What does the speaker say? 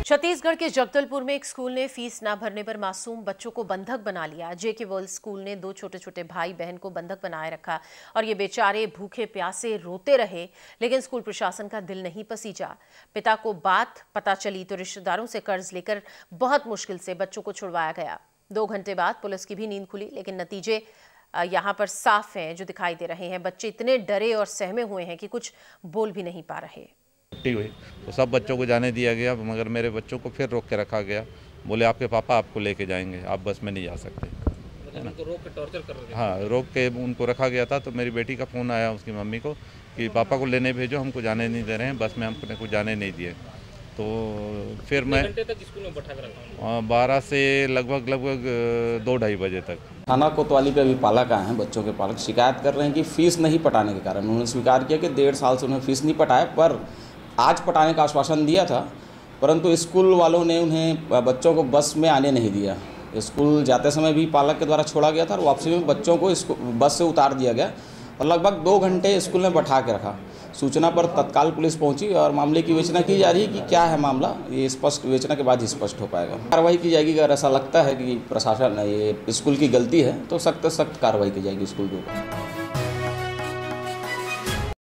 छत्तीसगढ़ के जगदलपुर में एक स्कूल ने फीस ना भरने पर मासूम बच्चों को बंधक बना लिया। जेके वर्ल्ड स्कूल ने 2 छोटे छोटे भाई बहन को बंधक बनाए रखा और ये बेचारे भूखे प्यासे रोते रहे, लेकिन स्कूल प्रशासन का दिल नहीं पसीजा। पिता को बात पता चली तो रिश्तेदारों से कर्ज लेकर बहुत मुश्किल से बच्चों को छुड़वाया गया। 2 घंटे बाद पुलिस की भी नींद खुली, लेकिन नतीजे यहाँ पर साफ हैं जो दिखाई दे रहे हैं। बच्चे इतने डरे और सहमे हुए हैं कि कुछ बोल भी नहीं पा रहे। छुट्टी हुई तो सब बच्चों को जाने दिया गया, मगर मेरे बच्चों को फिर रोक के रखा गया। बोले आपके पापा आपको लेके जाएंगे, आप बस में नहीं जा सकते, है ना। रोक के टॉर्चर कर रहे थे। हाँ, रोक के उनको रखा गया था। तो मेरी बेटी का फ़ोन आया उसकी मम्मी को कि पापा को लेने भेजो, हमको जाने नहीं दे रहे हैं, बस में हमको जाने नहीं दिए। तो फिर मैं घंटे तक स्कूल में बैठा कर रखा 12 से लगभग 2-2:30 बजे तक। थाना कोतवाली पे अभी पालक आए हैं, बच्चों के पालक शिकायत कर रहे हैं कि फ़ीस नहीं पटाने के कारण उन्होंने स्वीकार किया कि 1.5 साल से उन्हें फ़ीस नहीं पटाया, पर आज पटाने का आश्वासन दिया था, परंतु स्कूल वालों ने उन्हें बच्चों को बस में आने नहीं दिया। स्कूल जाते समय भी पालक के द्वारा छोड़ा गया था और वापसी में बच्चों को बस से उतार दिया गया और लगभग 2 घंटे स्कूल में बैठा के रखा। सूचना पर तत्काल पुलिस पहुंची और मामले की विवेचना की जा रही है कि क्या है मामला, ये स्पष्ट विवेचना के बाद ही स्पष्ट हो पाएगा। कार्रवाई की जाएगी। अगर ऐसा लगता है कि प्रशासन ये स्कूल की गलती है तो सख्त कार्रवाई की जाएगी स्कूल के ऊपर।